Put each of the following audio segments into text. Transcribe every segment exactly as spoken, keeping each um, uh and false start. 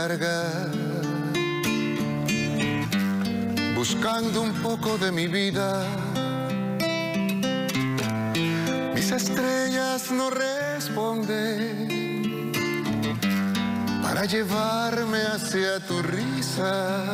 larga, buscando un poco de mi vida. Mis estrellas no responden para llevarme hacia tu risa.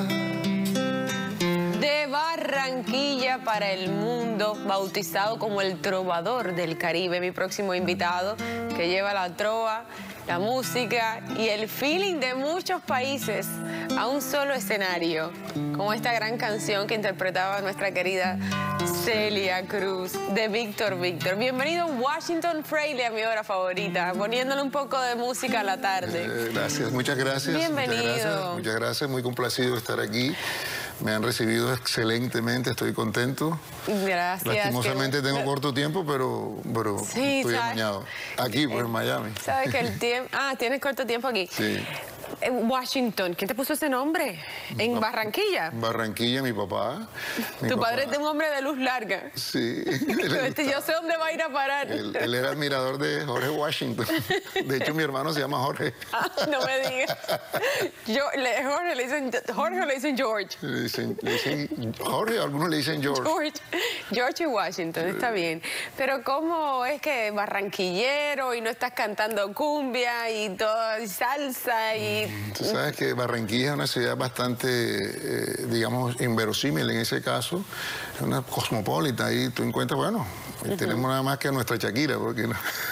De Barranquilla para el mundo, bautizado como el trovador del Caribe, mi próximo invitado, que lleva la trova, la música y el feeling de muchos países a un solo escenario, como esta gran canción que interpretaba nuestra querida Celia Cruz, de Víctor Víctor. Bienvenido Washington Fraley, a mi hora favorita, poniéndole un poco de música a la tarde. Eh, gracias, muchas gracias. Bienvenido. Muchas gracias, muchas gracias, muy complacido de estar aquí. Me han recibido excelentemente, estoy contento. Gracias. Lastimosamente que... tengo corto tiempo, pero, pero sí, estoy ¿sabes? amañado. Aquí, pues, eh, en Miami. ¿Sabes que el tiempo... Ah, tienes corto tiempo aquí. Sí. En Washington, ¿quién te puso ese nombre? ¿En Barranquilla? Barranquilla, mi papá. Mi tu papá. padre es un hombre de luz larga. Sí. Este, yo sé dónde va a ir a parar. Él, él era admirador de Jorge Washington. De hecho, mi hermano se llama Jorge. Ah, no me digas. Yo, le, Jorge le dicen Jorge o le dicen George. Le dicen, le dicen Jorge, algunos le dicen George. George. George y Washington, está bien. Pero ¿cómo es que barranquillero y no estás cantando cumbia y todo, y salsa y... Tú sabes que Barranquilla es una ciudad bastante, eh, digamos, inverosímil en ese caso. Es una cosmopolita. Ahí tú encuentras, bueno, uh-huh. tenemos nada más que a nuestra Shakira, porque no,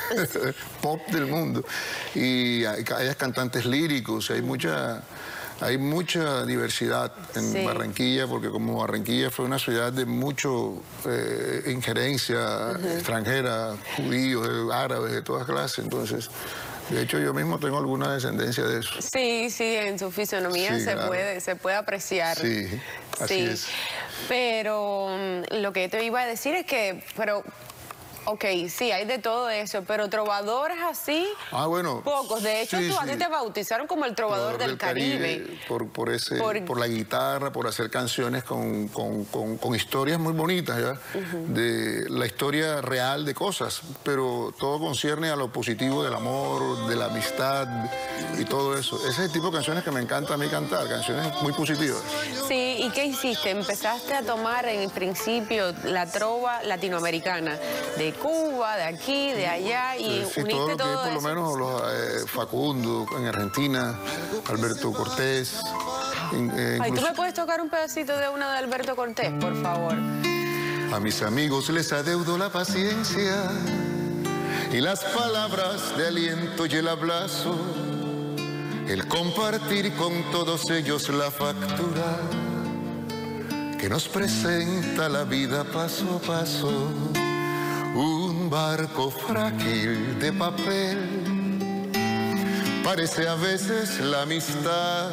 pop del mundo. Y hay, hay cantantes líricos, hay mucha... Hay mucha diversidad en sí. Barranquilla, porque como Barranquilla fue una ciudad de mucho eh, injerencia uh-huh. extranjera, judíos, árabes, de todas clases, entonces... De hecho, yo mismo tengo alguna descendencia de eso. Sí, sí, en su fisonomía sí, se, claro. puede, se puede apreciar. Sí, así sí. es. Pero lo que te iba a decir es que... pero ok, sí, hay de todo eso, pero trovadores así, ah, bueno, pocos. De hecho, sí, tú, sí. a ti te bautizaron como el trovador, trovador del, del Caribe. Caribe por, por, ese, por... por la guitarra, por hacer canciones con, con, con, con historias muy bonitas, ¿ya? Uh-huh. De la historia real de cosas, pero todo concierne a lo positivo del amor, de la amistad y todo eso. Ese es el tipo de canciones que me encanta a mí cantar, canciones muy positivas. Sí, ¿y qué hiciste? Empezaste a tomar en principio la trova latinoamericana, de Cuba, de aquí, de allá, y sí, uniste todo lo que todo por eso. lo menos los, eh, Facundo en Argentina, Alberto Cortés. In, eh, Ay, ¿tú me puedes tocar un pedacito de una de Alberto Cortés, por favor? A mis amigos les adeudo la paciencia y las palabras de aliento y el abrazo, el compartir con todos ellos la factura que nos presenta la vida paso a paso. Un barco frágil de papel parece a veces la amistad,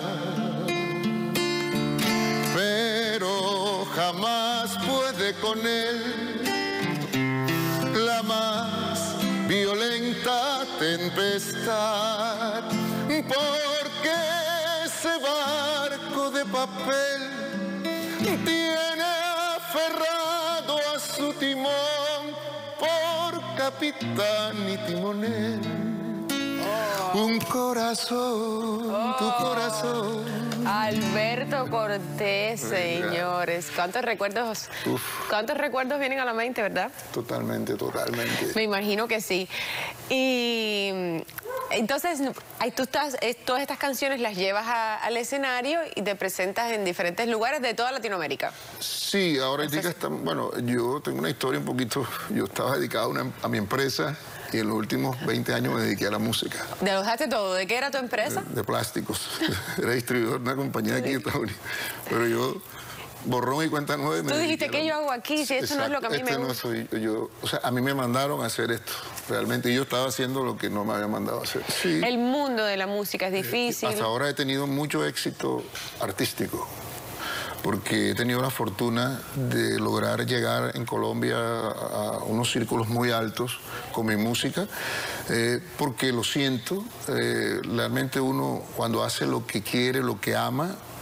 pero jamás puede con él la más violenta tempestad, porque ese barco de papel tiene aferrado a su timón por capitán y timonel. Oh. Un corazón, oh. tu corazón. Alberto Cortés, señores. ¿Cuántos recuerdos, Uf. cuántos recuerdos vienen a la mente, verdad? Totalmente, totalmente. Me imagino que sí. Y entonces, tú estás, todas estas canciones las llevas a, al escenario y te presentas en diferentes lugares de toda Latinoamérica. Sí, ahora Entonces, está, bueno, yo tengo una historia un poquito, yo estaba dedicado a, una, a mi empresa y en los últimos veinte años me dediqué a la música. ¿Te lo dejaste todo? ¿De qué era tu empresa? De, de plásticos. Era distribuidor de una compañía aquí de Estados Unidos. Pero yo... borrón y cuenta nueva. Tú dijiste, ¿qué yo hago aquí? Si esto no es lo que a mí este me gusta. No soy yo. O sea, a mí me mandaron a hacer esto. Realmente yo estaba haciendo lo que no me habían mandado a hacer. Sí. El mundo de la música es difícil. Hasta ahora he tenido mucho éxito artístico, porque he tenido la fortuna de lograr llegar en Colombia a unos círculos muy altos con mi música, eh, porque lo siento, eh, realmente uno cuando hace lo que quiere, lo que ama,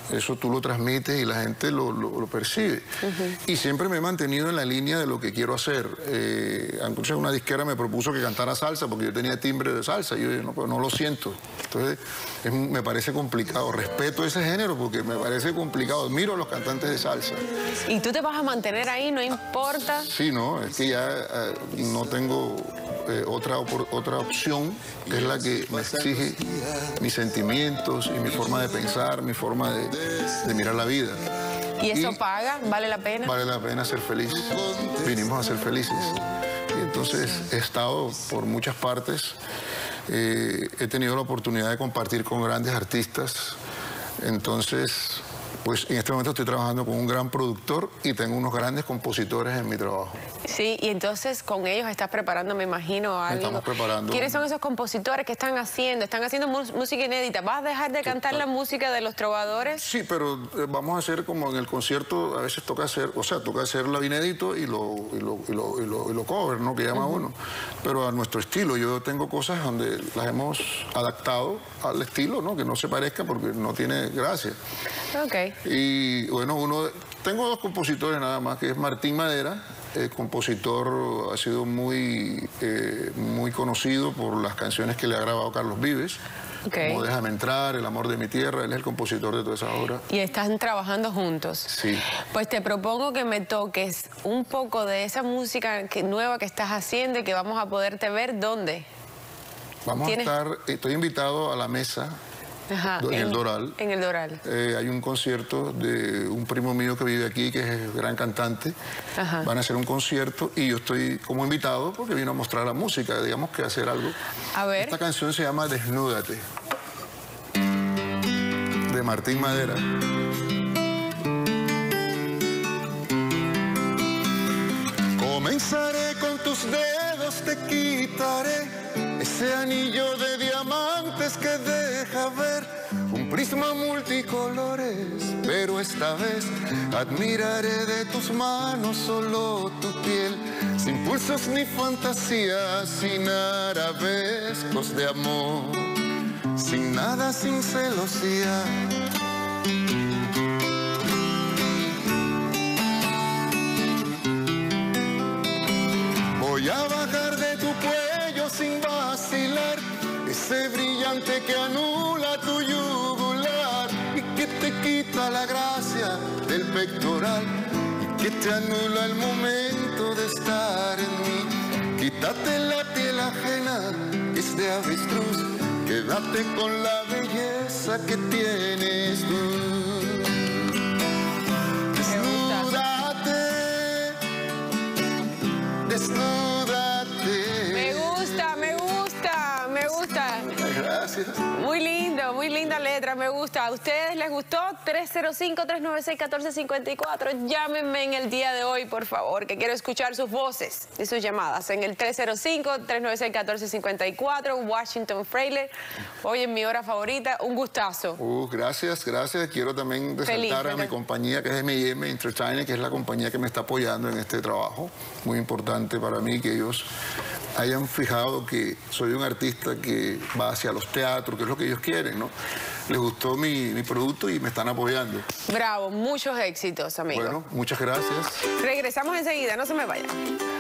eso tú lo transmites y la gente lo, lo, lo percibe. Uh-huh. Y siempre me he mantenido en la línea de lo que quiero hacer. Eh, entonces una disquera me propuso que cantara salsa porque yo tenía timbre de salsa. Y yo no, pues no lo siento. Entonces es, me parece complicado. Respeto ese género porque me parece complicado. Admiro a los cantantes de salsa. ¿Y tú te vas a mantener ahí? ¿No importa? Sí, no, es que ya eh, no tengo eh, otra, otra opción, que es la que me exige mis sentimientos y mi forma de pensar, mi forma de, de mirar la vida. ¿Y eso y paga? ¿Vale la pena? Vale la pena ser feliz. Vinimos a ser felices. Y entonces he estado por muchas partes. Eh, he tenido la oportunidad de compartir con grandes artistas. Entonces, pues en este momento estoy trabajando con un gran productor y tengo unos grandes compositores en mi trabajo. Sí, y entonces con ellos estás preparando, me imagino, algo. Estamos preparando. ¿Quiénes son esos compositores que están haciendo? Están haciendo música inédita. ¿Vas a dejar de cantar la música de los trovadores? Sí, pero eh, vamos a hacer como en el concierto, a veces toca hacer, o sea, toca hacer lo inédito y lo, y lo, y lo, y lo, y lo cover, ¿no? Que llama uh-huh. uno. Pero a nuestro estilo. Yo tengo cosas donde las hemos adaptado al estilo, ¿no? Que no se parezca porque no tiene gracia. Ok. Y bueno, uno, tengo dos compositores nada más, que es Martín Madera, el compositor ha sido muy, eh, muy conocido por las canciones que le ha grabado Carlos Vives, okay. como Déjame entrar, El amor de mi tierra, él es el compositor de toda esa obra. Y están trabajando juntos. Sí. Pues te propongo que me toques un poco de esa música que, nueva que estás haciendo y que vamos a poderte ver, ¿dónde? Vamos a estar, estoy invitado a la mesa. Ajá, en, en el Doral. En el Doral. Eh, hay un concierto de un primo mío que vive aquí, que es gran cantante. Ajá. Van a hacer un concierto y yo estoy como invitado porque vino a mostrar la música, digamos que hacer algo. A ver. Esta canción se llama Desnúdate, de Martín Madera. Comenzaré con tus dedos, te quitaré ese anillo de diamantes que deja ver un prisma multicolores, pero esta vez admiraré de tus manos solo tu piel, sin pulsos ni fantasías, sin arabescos de amor, sin nada, sin celosía. Voy a bajar de tu cuello sin vacilar, ese brillante que anula tu yugular y que te quita la gracia del pectoral y que te anula el momento de estar en mí. Quítate la piel ajena, que es de avestruz, quédate con la belleza que tienes tú. Desnúdate, desnúdate. Me gusta, me gusta, me gusta. Gracias. Muy lindo, muy linda letra, me gusta. ¿A ustedes les gustó? tres cero cinco, tres nueve seis, uno cuatro cinco cuatro. Llámenme en el día de hoy, por favor, que quiero escuchar sus voces y sus llamadas en el tres cero cinco, tres nueve seis, uno cuatro cinco cuatro. Washington Frailer, hoy en mi hora favorita, un gustazo. Uh, gracias, gracias. Quiero también resaltar Feliz, a mi compañía, que es M y M Entertainment, que es la compañía que me está apoyando en este trabajo. Muy importante para mí que ellos hayan fijado que soy un artista que va hacia los teatros, que es lo que ellos quieren, ¿no? Les gustó mi, mi producto y me están apoyando. Bravo, muchos éxitos, amigo. Bueno, muchas gracias. Regresamos enseguida, no se me vayan.